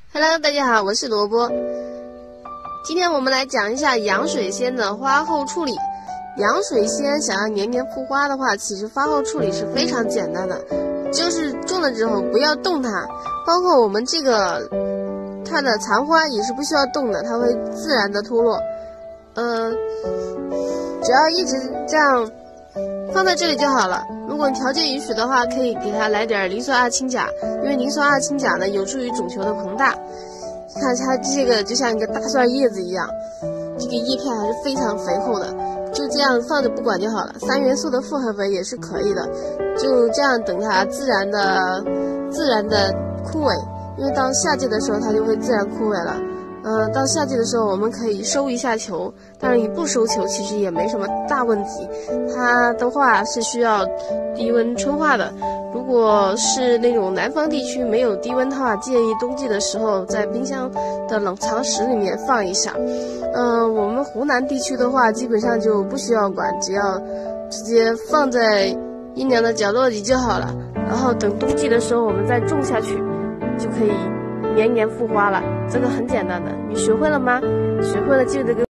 Hello， 大家好，我是萝卜。今天我们来讲一下洋水仙的花后处理。洋水仙想要年年复花的话，其实花后处理是非常简单的，就是种了之后不要动它，包括我们这个它的残花也是不需要动的，它会自然的脱落。只要一直这样放在这里就好了。如果条件允许的话，可以给它来点磷酸二氢钾，因为磷酸二氢钾呢有助于种球的膨大。看它这个就像一个大蒜叶子一样，这个叶片还是非常肥厚的，就这样放着不管就好了。3元素的复合肥也是可以的，就这样等它自然的枯萎，因为到夏季的时候它就会自然枯萎了。到夏季的时候我们可以收一下球，当然你不收球其实也没什么大问题。它的话是需要低温春化的，如果是那种南方地区没有低温的话，建议冬季的时候在冰箱的冷藏室里面放一下。我们湖南地区的话基本上就不需要管，只要直接放在阴凉的角落里就好了，然后等冬季的时候我们再种下去，就可以年年复花了。这个很简单的，你学会了吗？学会了记得给